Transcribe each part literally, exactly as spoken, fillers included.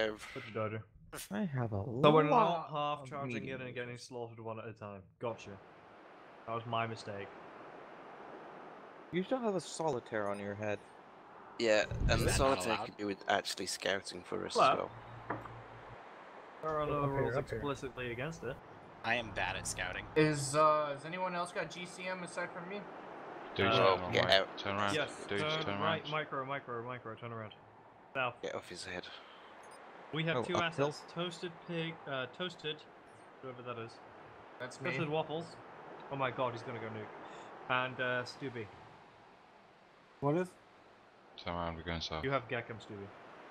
Put your Dodger. I have a So we're lot not half of charging in and mediums. getting slaughtered one at a time. Gotcha. That was my mistake. You still have a solitaire on your head. Yeah, and Is the that not solitaire allowed? could do with actually scouting for us Well, as well. There are no Up here, rules up here. explicitly against it. I am bad at scouting. Is uh, has anyone else got G C M aside from me? Dudes, Uh, turn get right. out. Turn around. Yes, Dudes, turn, turn right, around. micro, micro, micro, turn around. South. Get off his head. We have Oh, two uphill? assets: toasted pig, uh, toasted, whoever that is, That's me. toasted waffles. Oh my god, he's gonna go nuke. And uh, Stubby, What is? Turn around, we're going south. you have Geckham, Stubby.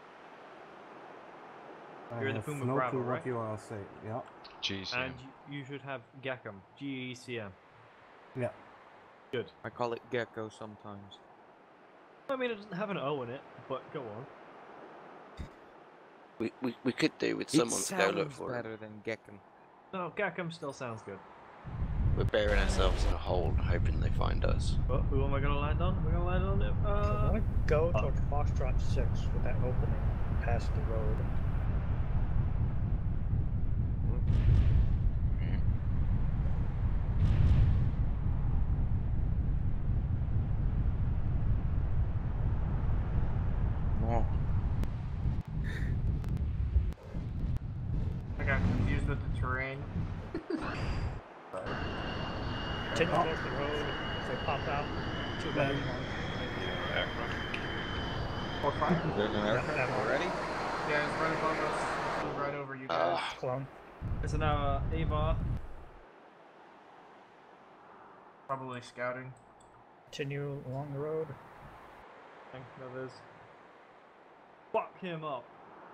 I You're in the have Puma no Bravo, clue right? what you are saying. Yeah. G C M. And you, you should have Geckham, G E C M. Yeah. Good. I call it gecko sometimes. I mean, it doesn't have an O in it, but go on. We we, we could do with It someone to go look sounds for him. better than gecko. No, Geckham still sounds good. We're burying ourselves in a hole, hoping they find us. But who am I gonna land on? We're gonna land on it. I Uh, want to go towards Foxtrot six with that opening past the road. No. I got confused with the terrain. Continue towards the road. If they pop out, too bad. Four five. There's an aircraft Yeah. already? Yeah, it's right above us. Flew right over you guys. Ah, Clone. it's an uh, Ava. Probably scouting. Continue along the road. I think that is. Fuck him up.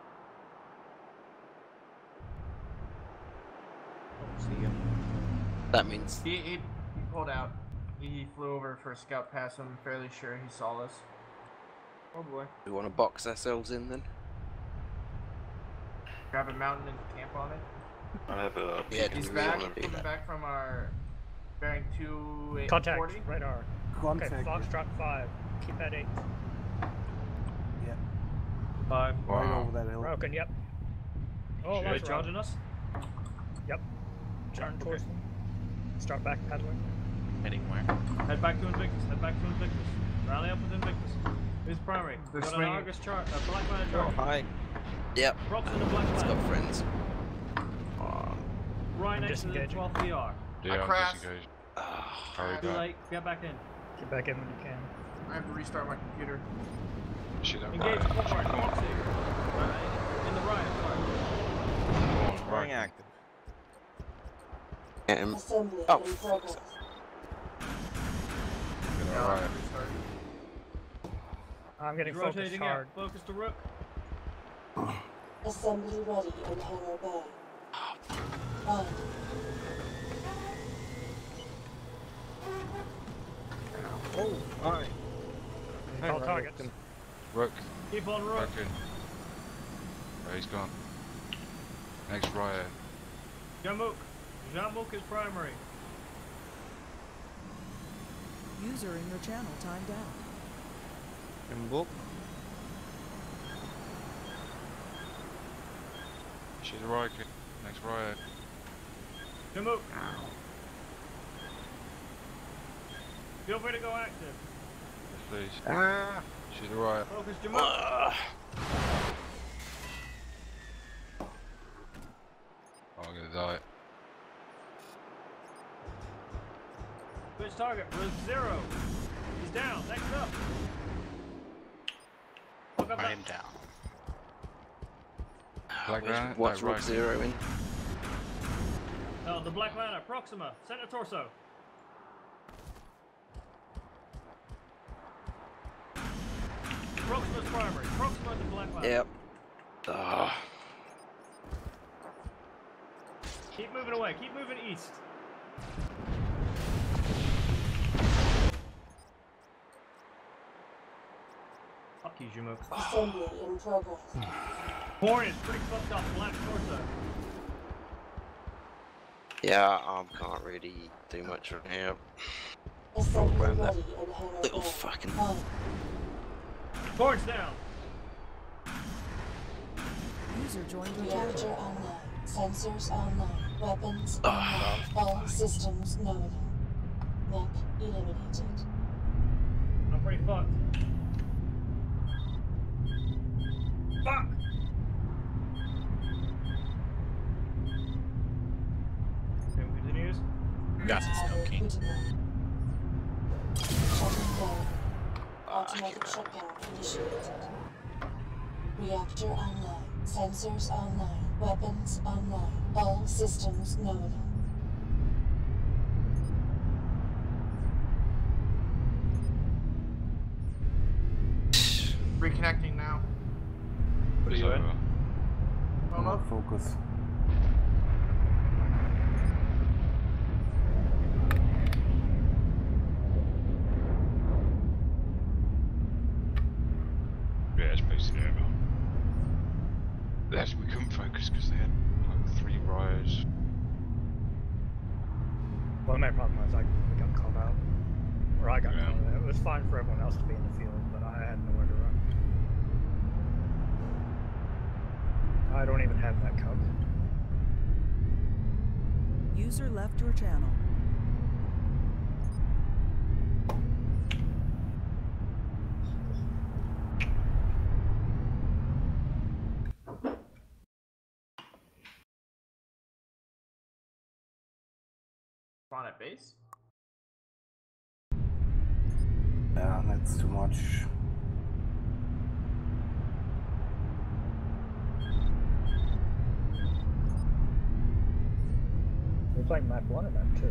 Don't see him. that means He, he, he pulled out. He flew over for a scout pass. I'm fairly sure he saw us. Oh boy. we want to box ourselves in then. Grab a mountain and camp on it. I have a. Yeah, do He's we really back. want to do Coming that? back from our bearing two eight Contact. forty. Radar. Contact. Okay, Foxtrot five. Keep at eight. Yeah, Five. right Wow. over that hill. Broken, yep. Oh, Are they that's right. charging us? Yep. Turn towards them. Start back pedaling. Heading where? Head back to Invictus. Head back to Invictus. Rally up with Invictus. Who's primary? They're Got an swinging. Argus chart. A Black Mana Oh, chart. hi. Yep, Props in the Black it's got Mana. friends. Right I'm next to the disengaging. twelfth V R. Yeah, I I'm crashed. disengaged. Ah, Hurry Too back. late. Get back in. Get back in when you can. I have to restart my computer. Shit, I'm Engage right. forward. Come on. Foxy. Uh, in the right. Sorry. Come on, Going right. active. get him. Assembly Oh, in fuck's progress. sake. Get Yeah, alright. I'll restart. I'm getting He's focused rotating hard. out. Focus to Rook. Assembly ready in Hangar Bay. One. Oh, hi. Hi, Call Robert. targets. Rook, Keep on Rook. back in. Oh, he's gone. Next riot. Jamuk. Jamuk is primary. User in your channel timed out. And book. She's a riot. Next riot. Jamuk. Feel free to go active. Yes, please. Ah! She's a riot. Focus Jamuk. Ah, Oh, I'm gonna die. Switch target. Rook zero. He's down. Next up. Look up I that. am down. Black where's- Granite? what's No, Rook right. Zero in? No, the Black Lantern. Proxima. Center torso. Proxima's primary. Proxima the Black Lantern. Yep. Ah, Keep moving away. Keep moving east. Fuck you, Jamuk. Assembly in progress. Horn is pretty fucked up. Black torso. yeah, I can't really do much right here. Assembly around that ready in Hangar little Bay. fucking- One. Horn's down. User joined your Reactor channel. online. Sensors online. Weapons online. All systems nominal. Mech eliminated. I'm pretty fucked. Fuck! Game continues. Got some Tower smoking. critical. Shutting down. Automatic shutdown initiated. Reactor online. Sensors online. Weapons online. All systems nominal. Reconnecting now. What are It's you at? over. Hold up. Focus. Yeah, it's basically over. That's, we couldn't focus because they had like three rides. Well, the main problem was I we got called out. Or I got Yeah. called out. It was fine for everyone else to be in the field, but I had nowhere to run. I don't even have that cover. User left your channel. Spawn at base. Yeah, that's too much. We're playing map one and map two.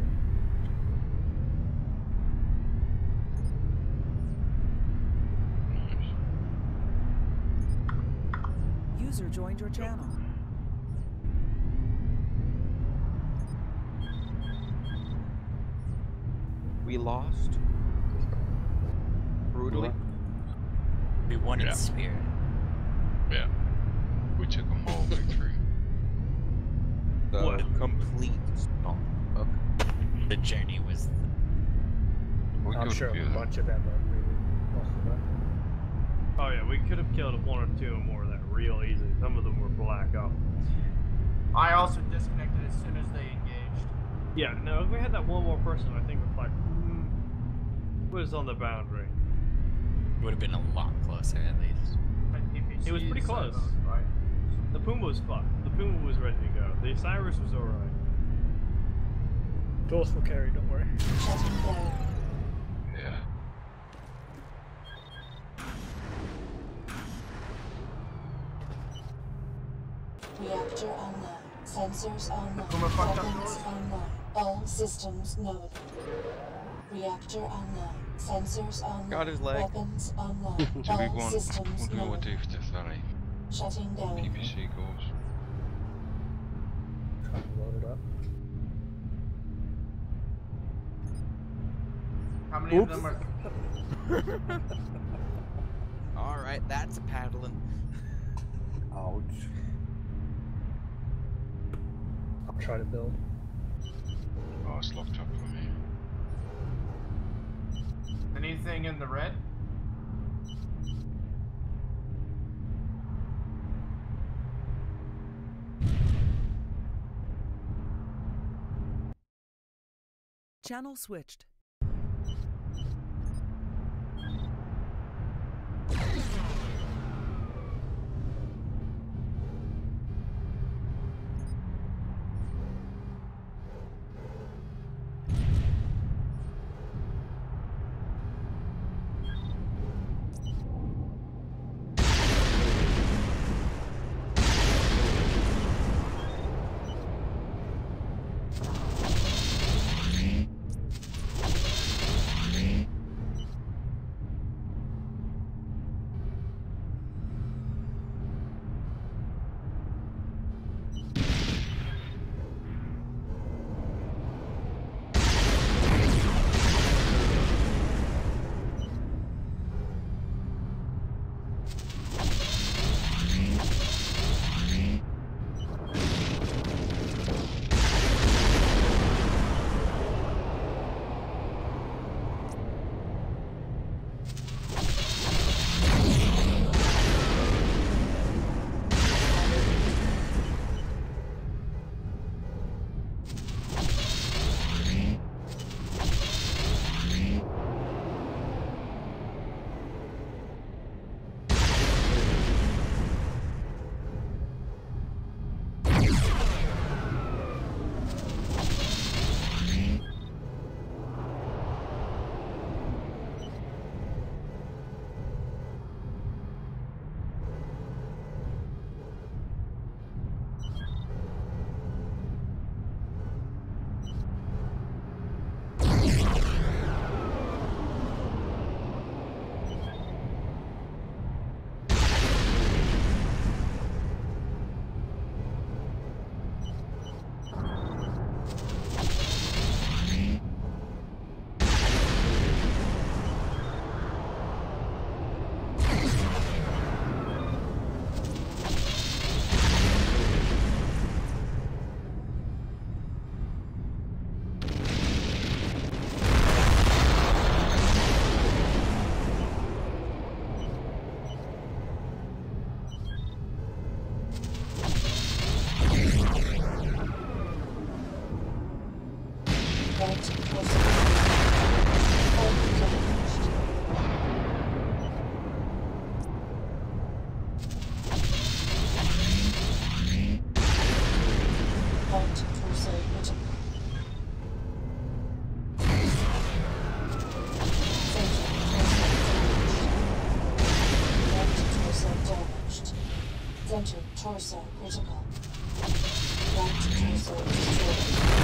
User joined your channel. We lost brutally. We won in Yeah. spirit. Yeah. We took a moral victory. The What? complete stomp. Okay. The journey was. We I'm killed sure a few a of them. bunch of them are really most of them. Oh yeah, we could have killed one or two more of that real easy. Some of them were black up. I also disconnected as soon as they engaged. Yeah, no, if we had that one more person, I think it's like, mm, was on the boundary. Would have been a lot closer at least. My P P C It was pretty is, uh, close. voted by. The Puma was fucked. The Puma was ready to go. The Cyrus was alright. Jules will carry, don't worry. Shutting down. Yeah. Reactor online. Sensors online. Puma fucked up Weapons doors? online. All systems nominal. Reactor online. Sensors online. Got his leg. Weapons online. Do we All want, systems what do we nominal. want to do for Death Valley? Shutting down. P V C goals? Trying to load it up. How many Oops. of them are? All right, that's a paddling. Ouch. I'll try to build. Oh, it's locked up for me. Anything in the red? Channel switched. Torso critical. Left torso destroyed.